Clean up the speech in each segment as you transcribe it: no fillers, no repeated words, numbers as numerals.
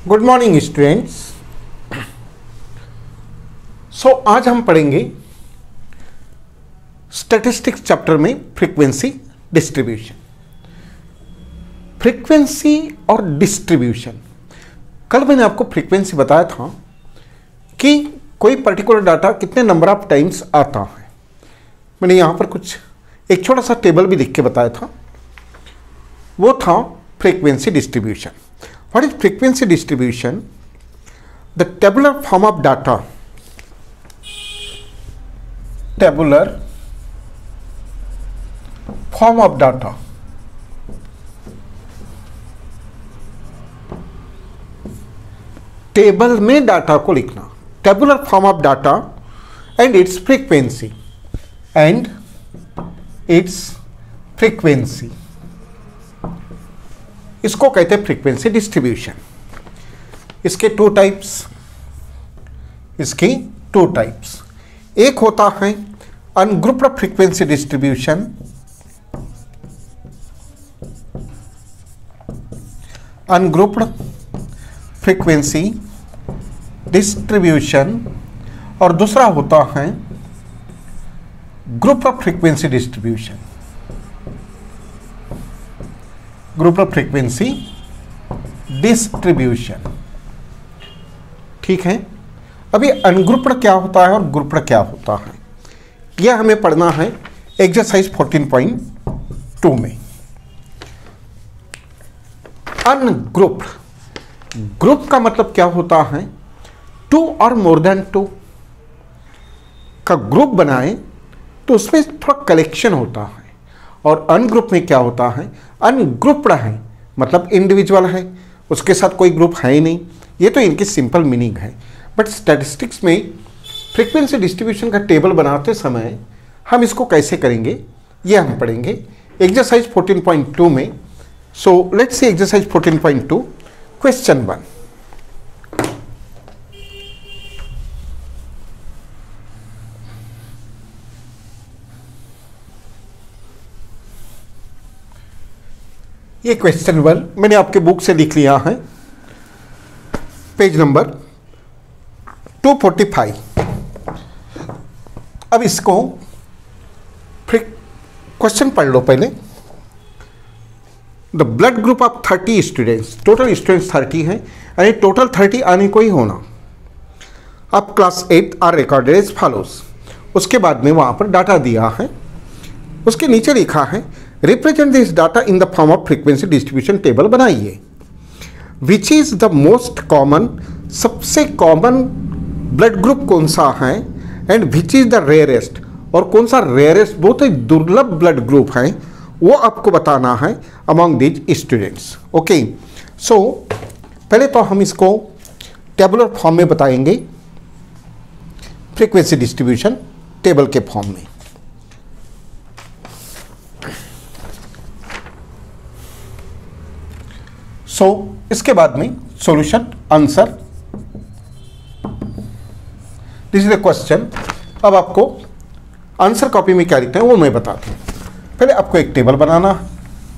Good morning students. सो आज हम पढ़ेंगे स्टैटिस्टिक्स चैप्टर में फ्रीक्वेंसी डिस्ट्रीब्यूशन। फ्रीक्वेंसी और डिस्ट्रीब्यूशन, कल मैंने आपको फ्रीक्वेंसी बताया था कि कोई पर्टिकुलर डाटा कितने नंबर ऑफ टाइम्स आता है। मैंने यहाँ पर कुछ एक छोटा सा टेबल भी लिख के बताया था, वो था frequency distribution. What is frequency distribution? The tabular form of data. Tabular form of data. Table में डाटा को लिखना, tabular form of data and its frequency इसको कहते हैं फ्रीक्वेंसी डिस्ट्रीब्यूशन। इसके टू टाइप्स, एक होता है अनग्रुप्ड फ्रीक्वेंसी डिस्ट्रीब्यूशन, और दूसरा होता है ग्रुप ऑफ फ्रीक्वेंसी डिस्ट्रीब्यूशन, ठीक है। अभी अनग्रुप्ड क्या होता है और ग्रुप्ड क्या होता है, यह हमें पढ़ना है एक्सरसाइज 14.2 में। अनग्रुप्ड, ग्रुप का मतलब क्या होता है, टू और मोर देन टू का ग्रुप बनाए तो उसमें थोड़ा कलेक्शन होता है। और अनग्रुप में क्या होता है, अनग्रुप्ड है मतलब इंडिविजुअल है, उसके साथ कोई ग्रुप है ही नहीं। ये तो इनकी सिंपल मीनिंग है। बट स्टैटिस्टिक्स में फ्रीक्वेंसी डिस्ट्रीब्यूशन का टेबल बनाते समय हम इसको कैसे करेंगे ये हम पढ़ेंगे एक्सरसाइज 14.2 में। So let's see exercise 14.2 question 1। ये क्वेश्चन 1 मैंने आपके बुक से लिख लिया है, पेज नंबर 245। अब इसको क्वेश्चन पढ़ लो पहले। The blood group of 30 students, total students 30 हैं, यानी टोटल 30 आने को ही होना। अब class 8 are recorded as follows. उसके बाद में वहाँ पर डाटा दिया है, उसके नीचे लिखा है represent this data in the form of frequency distribution table बनाइए। Which is the most common, सबसे कॉमन ब्लड ग्रुप कौन सा है, and which is the rarest, और कौन सा रेयरेस्ट बहुत ही दुर्लभ ब्लड ग्रुप है वो आपको बताना है among these students. Okay, so पहले तो हम इसको टेबुलर फॉर्म में बताएंगे, फ्रीक्वेंसी डिस्ट्रीब्यूशन टेबल के फॉर्म में। सो इसके बाद में solution, answer, this is the question. अब आपको आंसर कॉपी में क्या लिखते हैं वो मैं बताता हूं। पहले आपको एक टेबल बनाना है।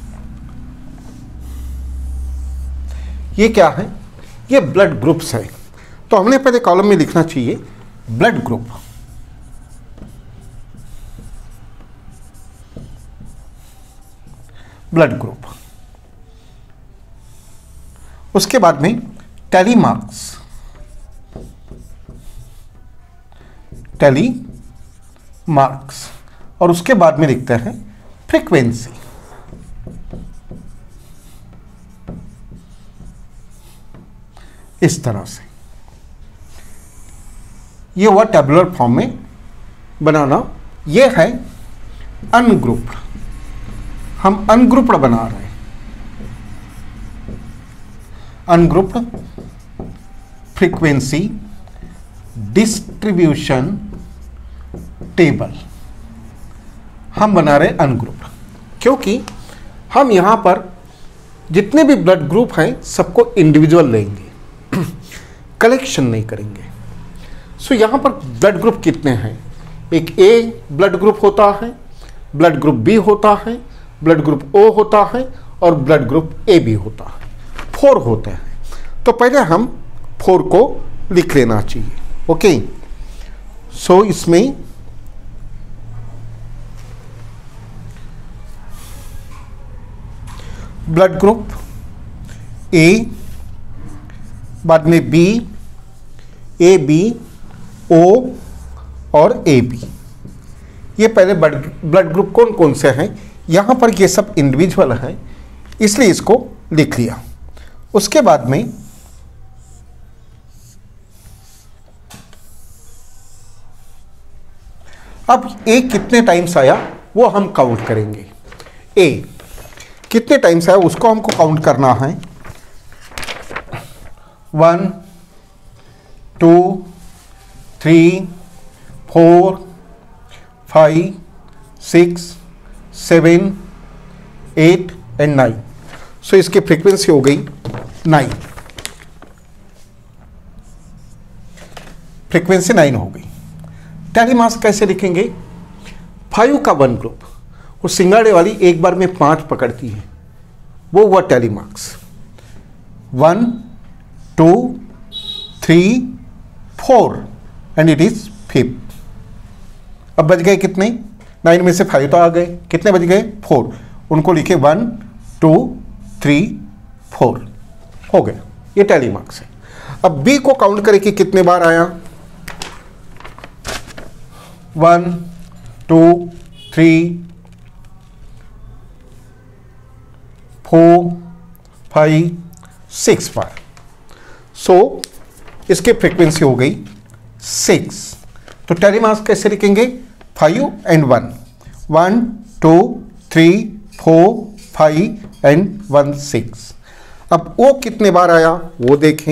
ये क्या है, ये ब्लड ग्रुप्स है, तो हमने पहले कॉलम में लिखना चाहिए ब्लड ग्रुप। ब्लड ग्रुप, उसके बाद में टैली मार्क्स, और उसके बाद में लिखते हैं फ्रीक्वेंसी। इस तरह से ये हुआ टेबुलर फॉर्म में बनाना। ये है अनग्रुप्ड, हम अनग्रुप्ड बना रहे हैं। अनग्रुप्ड फ्रीक्वेंसी डिस्ट्रीब्यूशन टेबल हम बना रहे अनग्रुप्ड, क्योंकि हम यहां पर जितने भी ब्लड ग्रुप हैं सबको इंडिविजुअल लेंगे, कलेक्शन नहीं करेंगे। सो यहां पर ब्लड ग्रुप कितने हैं, एक ए ब्लड ग्रुप होता है, ब्लड ग्रुप बी होता है, ब्लड ग्रुप ओ होता है और ब्लड ग्रुप ए बी होता है। 4 होते हैं। तो पहले हम 4 को लिख लेना चाहिए। ओके, सो इसमें ब्लड ग्रुप ए, बाद में बी, ए बी, ओ और ए बी। ये पहले ब्लड ग्रुप कौन कौन से हैं, यहाँ पर ये सब इंडिविजुअल हैं, इसलिए इसको लिख लिया। उसके बाद में अब ए कितने टाइम्स आया वो हम काउंट करेंगे। ए कितने टाइम्स आया उसको हमको काउंट करना है। 1 2 3 4 5 6 7 8 एंड 9। सो इसकी फ्रीक्वेंसी हो गई 9, फ्रीक्वेंसी 9 हो गई। टैली मास कैसे लिखेंगे? 5 का 1 ग्रुप, वो सिंगाड़े वाली एक बार में 5 पकड़ती है, वो हुआ tally marks. 1 2 3 4 and it is 5। अब बच गए कितने? 9 में से 5 तो आ गए, कितने बच गए? 4। उनको लिखे 1 2 3 4 हो गया, ये टैली मार्क्स है। अब बी को काउंट करें कि कितने बार आया। 1 2 3 4 5 6 बार। सो इसकी फ्रीक्वेंसी हो गई 6। तो टैली मास कैसे लिखेंगे? 5 एंड 1, 1 2 3 4 5 एंड 1 6। अब ओ कितने बार आया वो देखें।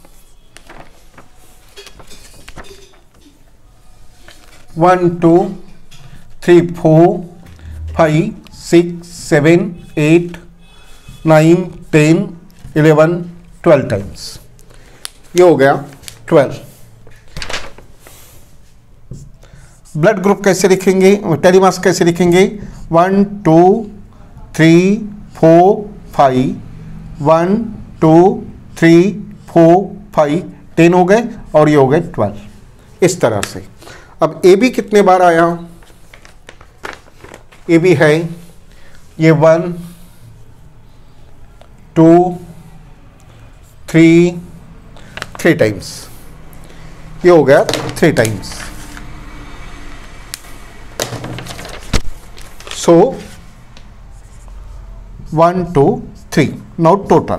1 2 3 4 5 6 7 8 9 10 11 12 टाइम्स, ये हो गया 12। ब्लड ग्रुप कैसे लिखेंगे, टैली मास कैसे लिखेंगे? 1 2 3 4 5, 1 2 3 4 5 10 हो गए और ये हो गए 12, इस तरह से। अब ए बी कितने बार आया? ए बी है ये 1 2 3 टाइम्स, ये हो गया 3 times. So 1 2 3, now total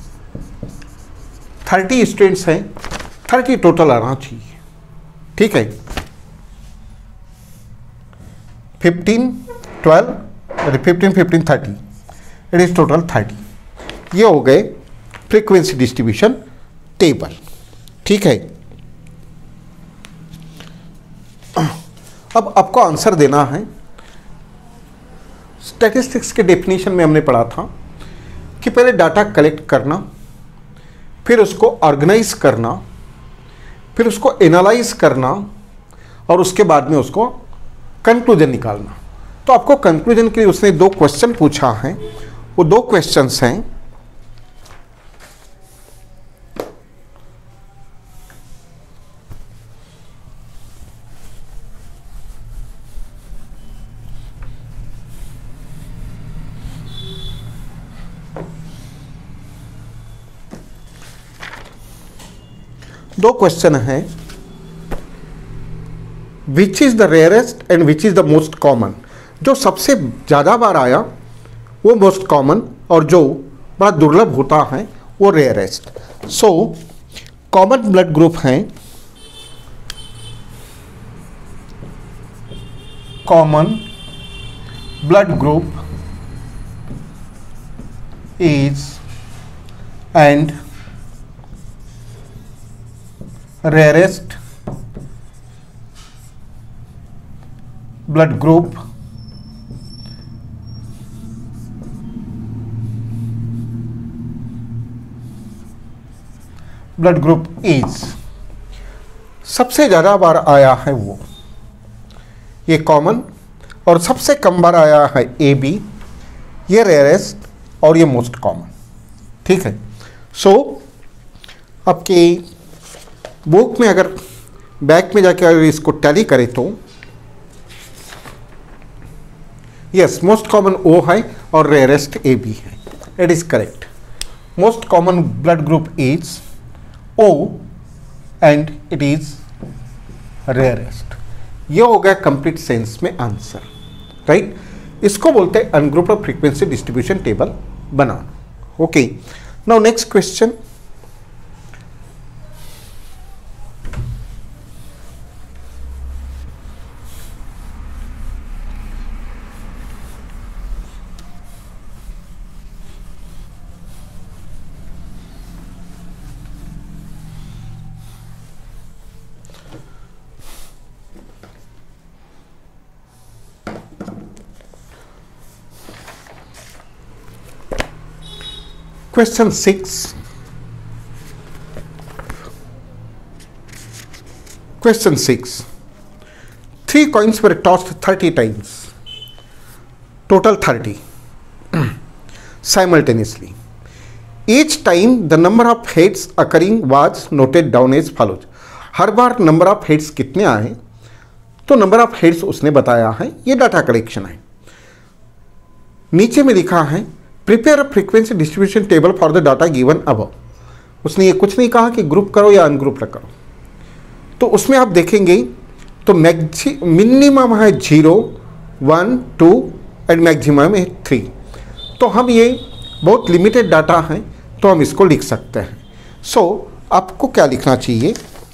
30 students हैं, 30 टोटल आना चाहिए, ठीक है। 15 12 15 15 30, इट इज टोटल 30। ये हो गए फ्रीक्वेंसी डिस्ट्रीब्यूशन टेबल, ठीक है। अब आपको आंसर देना है। स्टैटिस्टिक्स के डेफिनेशन में हमने पढ़ा था कि पहले डाटा कलेक्ट करना, फिर उसको ऑर्गेनाइज करना, फिर उसको एनालाइज करना और उसके बाद में उसको कंक्लूजन निकालना। तो आपको कंक्लूजन के लिए उसने 2 क्वेश्चन पूछा है। वो 2 क्वेश्चंस हैं। दो क्वेश्चन हैं, which is the rarest and which is the most common. जो सबसे ज़्यादा बार आया वो मोस्ट कॉमन और जो बड़ा दुर्लभ होता है वो rarest. So common blood group हैं, common blood group is and rarest blood group is, सबसे ज़्यादा बार आया है वो ये कॉमन, और सबसे कम बार आया है ए बी, ये रेयरेस्ट और ये मोस्ट कॉमन, ठीक है। सो आपके बुक में अगर बैक में जाके अगर इसको टैली करें तो यस, मोस्ट कॉमन ओ है और रेयरेस्ट ए बी है. It is correct. Most common blood group is O and it is rarest. ये हो गया कंप्लीट सेंस में आंसर, राइट. इसको बोलते हैं अनग्रुप्ड फ्रीक्वेंसी डिस्ट्रीब्यूशन टेबल बनाना. Okay, now next question. Question 6. Question 6. 3 coins were tossed 30 times. Total 30. Simultaneously. Each time the number of heads occurring was noted down as follows. हर बार number of heads कितने आए तो number of heads उसने बताया है. ये डाटा कलेक्शन है. नीचे में लिखा है prepare frequency distribution table for the data given above. उसने ये कुछ नहीं कहा कि ग्रुप करो या अनग्रुप करो. तो उसमें आप देखेंगे तो मिनिमम है 0, 1, 2 एंड मैक्सिमम है 3. तो हम ये बहुत लिमिटेड डाटा है तो हम इसको लिख सकते हैं. सो आपको क्या लिखना चाहिए?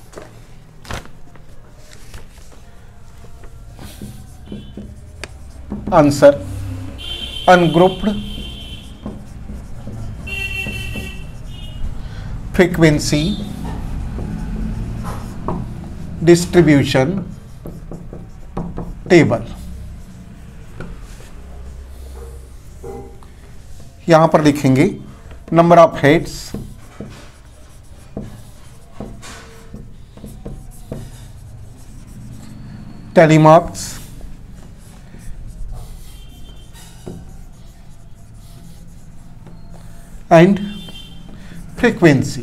Answer ungrouped frequency distribution table. यहां पर लिखेंगे number of heads, tally marks, and frequency.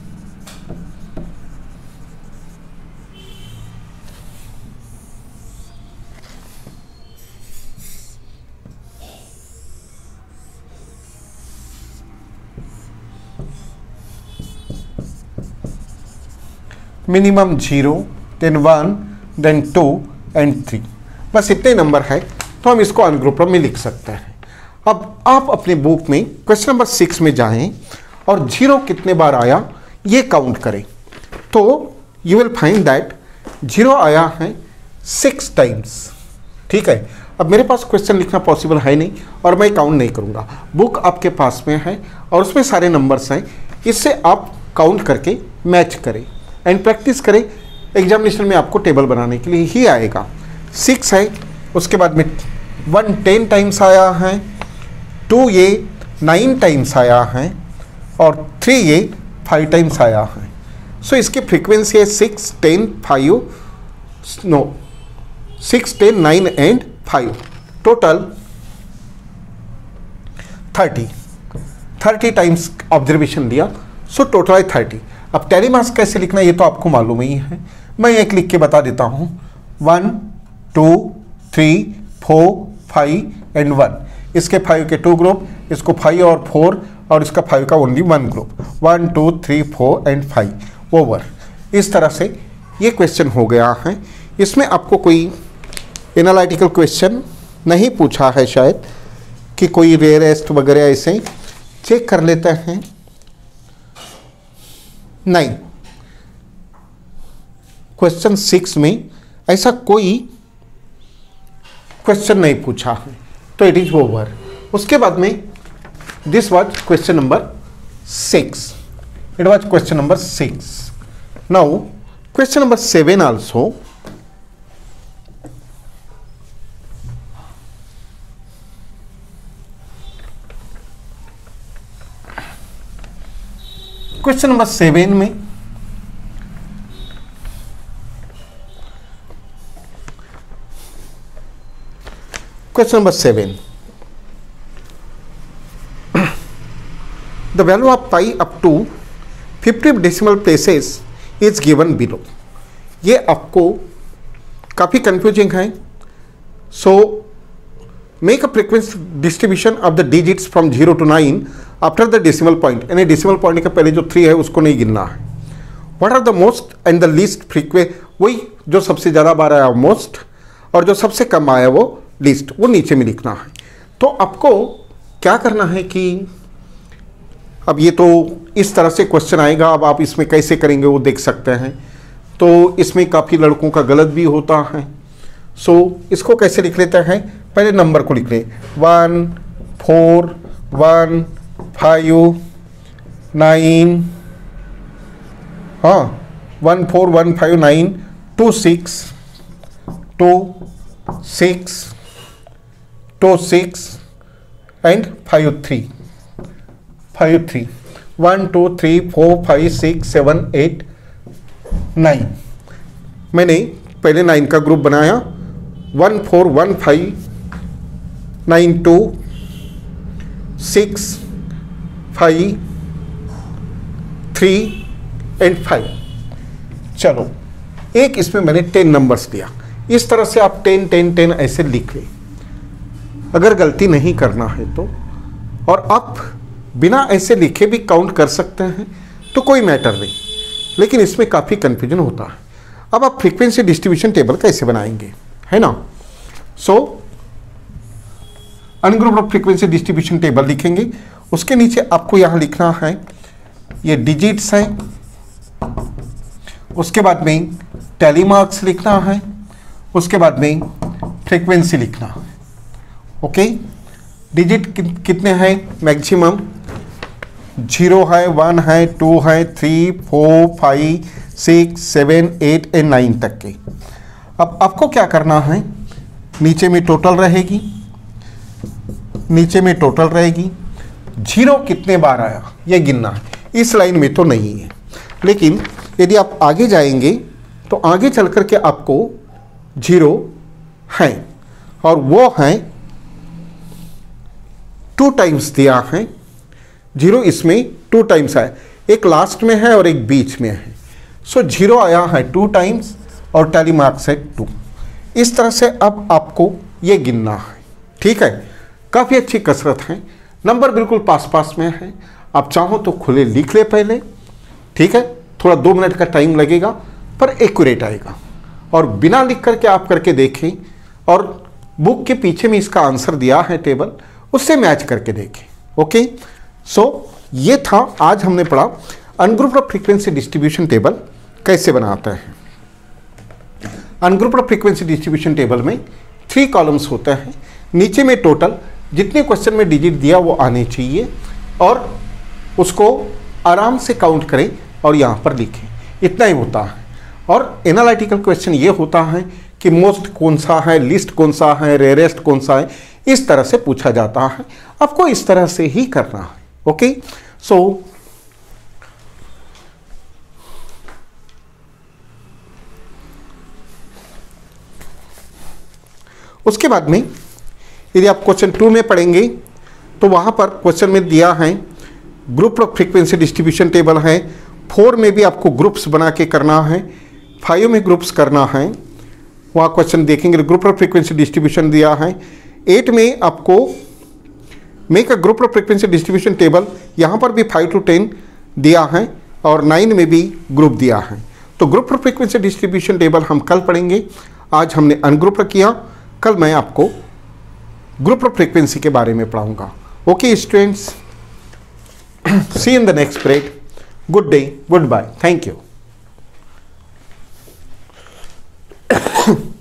Minimum 0, then 1, then 2 and 3. बस इतने नंबर है तो हम इसको अनग्रुप में लिख सकते हैं. अब आप अपने बुक में क्वेश्चन नंबर 6 में जाएं और 0 कितने बार आया ये काउंट करें तो यू विल फाइंड दैट 0 आया है 6 टाइम्स. ठीक है. अब मेरे पास क्वेश्चन लिखना पॉसिबल है नहीं और मैं काउंट नहीं करूँगा. बुक आपके पास में है और उसमें सारे नंबर्स हैं. इससे आप काउंट करके मैच करें एंड प्रैक्टिस करें. एग्जामिनेशन में आपको टेबल बनाने के लिए ही आएगा. 6 है, उसके बाद में 1 10 टाइम्स आया है, 2 ये 9 टाइम्स आया है और 3 ये 5 टाइम्स आया है. सो इसकी फ्रीक्वेंसी है 6, 10, 5, 6, 10, 9 एंड 5. टोटल 30 टाइम्स ऑब्जर्वेशन लिया. सो टोटल है 30. अब टैली मार्क्स कैसे लिखना है ये तो आपको मालूम ही है. मैं एक लिख के बता देता हूँ. 1, 2, 3, 4, 5 एंड 1. इसके 5 के 2 ग्रुप, इसको 5 और 4 और इसका 5 का ओनली 1 ग्रुप. 1, 2, 3, 4 and 5 over. इस तरह से ये क्वेश्चन हो गया है. इसमें आपको कोई एनालिटिकल क्वेश्चन नहीं पूछा है शायद कि कोई रेयरेस्ट वगैरह ऐसे चेक कर लेते हैं. नहीं, क्वेश्चन 6 में ऐसा कोई क्वेश्चन नहीं पूछा है तो इट इज ओवर. उसके बाद में this was question number 6. It was question number 6. Now question number 7 also. Question number 7 में question number 7, the value of pi up to 50 decimal places is given below. ये आपको काफ़ी कंफ्यूजिंग है। So make a frequency distribution of the digits from 0 to 9 after the decimal point, यानी decimal point के पहले जो 3 है उसको नहीं गिनना है। What are the most and the least frequent, वही जो सबसे ज़्यादा बार आया वो मोस्ट और जो सबसे कम आया वो लीस्ट, वो नीचे में लिखना है। तो आपको क्या करना है कि अब ये तो इस तरह से क्वेश्चन आएगा, अब आप इसमें कैसे करेंगे वो देख सकते हैं। तो इसमें काफ़ी लड़कों का गलत भी होता है। सो इसको कैसे लिख लेते हैं, पहले नंबर को लिख लें 1 4 1 5 9, हाँ 1 4 1 5 9 2 6 2 6 2 6 एंड 5 3 5 3 1 2 3 4 5 6 7 8 9। मैंने पहले 9 का ग्रुप बनाया, 1 4 1 5 9 2 6 5 3 एंड 5। चलो एक इसमें मैंने 10 नंबर्स दिया। इस तरह से आप 10 10 10 ऐसे लिख लें अगर गलती नहीं करना है तो, और आप बिना ऐसे लिखे भी काउंट कर सकते हैं तो कोई मैटर नहीं, लेकिन इसमें काफ़ी कन्फ्यूजन होता है। अब आप फ्रीक्वेंसी डिस्ट्रीब्यूशन टेबल कैसे बनाएंगे, है ना। So ungrouped frequency distribution table लिखेंगे, उसके नीचे आपको यहाँ लिखना है ये डिजिट्स हैं, उसके बाद में टैली मार्क्स लिखना है, उसके बाद में फ्रीक्वेंसी लिखना है। ओके, डिजिट कितने हैं, मैक्सिमम 0 है, 1 है, 2 है, 3 4 5 6 7 8 एंड 9 तक के। अब आपको क्या करना है, नीचे में टोटल रहेगी, नीचे में टोटल रहेगी, 0 कितने बार आया ये गिनना है। इस लाइन में तो नहीं है, लेकिन यदि आप आगे जाएंगे तो आगे चल कर के आपको 0 है और वो है 2 टाइम्स दिया है। 0 इसमें 2 टाइम्स आया, एक लास्ट में है और एक बीच में है। सो 0 आया है 2 टाइम्स और टैली मार्क्स है 2। इस तरह से अब आपको ये गिनना है, ठीक है। काफ़ी अच्छी कसरत है, नंबर बिल्कुल पास पास में है। आप चाहो तो खुले लिख ले पहले, ठीक है, थोड़ा 2 मिनट का टाइम लगेगा पर एक्यूरेट आएगा। और बिना लिख करके आप करके देखें और बुक के पीछे में इसका आंसर दिया है टेबल, उससे मैच करके देखें। ओके, सो ये था आज हमने पढ़ा अनग्रुप्ड फ्रीक्वेंसी डिस्ट्रीब्यूशन टेबल कैसे बनाते हैं। अनग्रुप्ड फ्रीक्वेंसी डिस्ट्रीब्यूशन टेबल में 3 कॉलम्स होते हैं, नीचे में टोटल जितने क्वेश्चन में डिजिट दिया वो आने चाहिए और उसको आराम से काउंट करें और यहाँ पर लिखें, इतना ही होता है। और एनालिटिकल क्वेश्चन ये होता है कि मोस्ट कौन सा है, लिस्ट कौन सा है, रेयरेस्ट कौन सा है, इस तरह से पूछा जाता है। आपको इस तरह से ही करना है। ओके, सो उसके बाद में यदि आप क्वेश्चन 2 में पढ़ेंगे तो वहाँ पर क्वेश्चन में दिया है group of frequency distribution table है। 4 में भी आपको ग्रुप्स बना के करना है, 5 में ग्रुप्स करना है, वहाँ क्वेश्चन देखेंगे ग्रुप ऑफ फ्रीक्वेंसी डिस्ट्रीब्यूशन दिया है। 8 में आपको make a group of frequency distribution table, यहाँ पर भी 5 to 10 दिया है और 9 में भी ग्रुप दिया है। तो group of frequency distribution table हम कल पढ़ेंगे। आज हमने अनग्रुप किया, कल मैं आपको ग्रुप ऑफ फ्रीक्वेंसी के बारे में पढ़ाऊंगा। Okay students, see in the next period. Good day, goodbye, thank you.